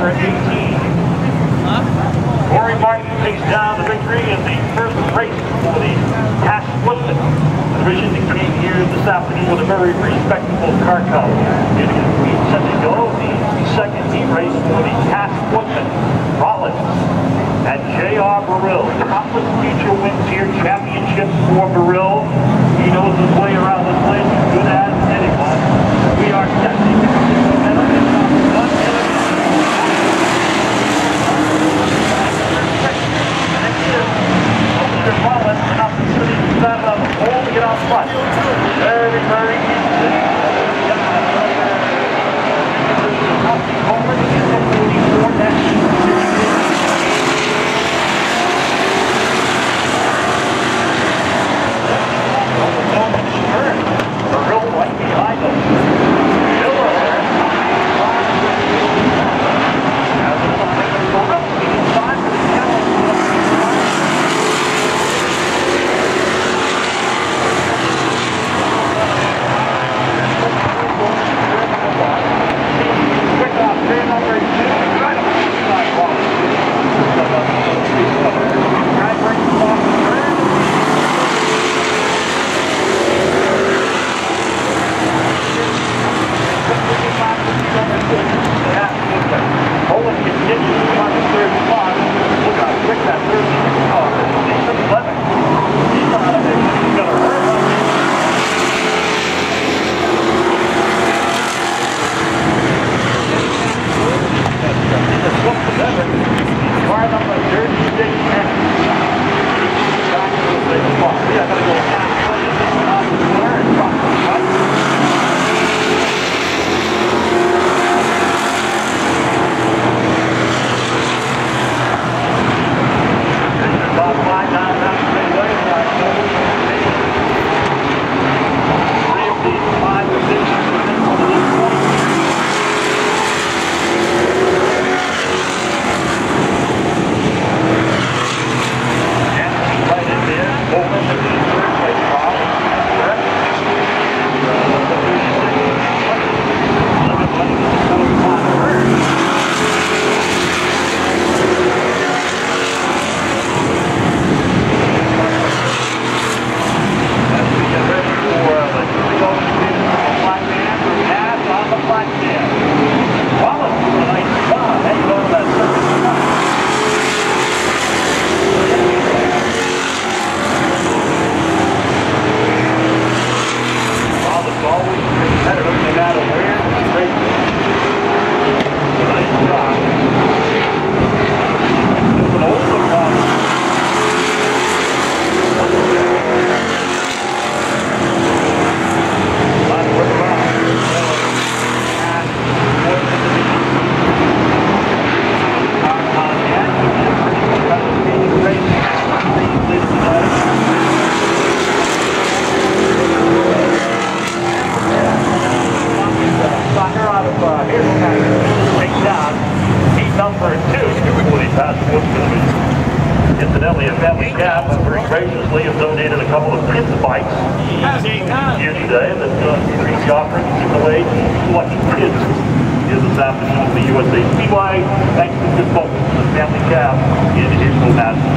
number 18. Corey Martin takes down the victory in the first race for the Cash Woodman division that came here this afternoon with a very respectable car count. It is set to go the second heat race for the Cash Woodman. Rollins and J.R. Burrill. Countless future wins here, championships for Burrill. He knows his way around this place as good as anyone. We are testing the momentum. Rollins and up the city side of the hole to get out front. Very, very easy. Over to the 44 next. Incidentally, a family cab very graciously have donated a couple of kids' bikes here today that increase the offering to give away to lucky kids here this afternoon at the USA Speedway. Thanks to good folks from the family cab in Israel, Mass.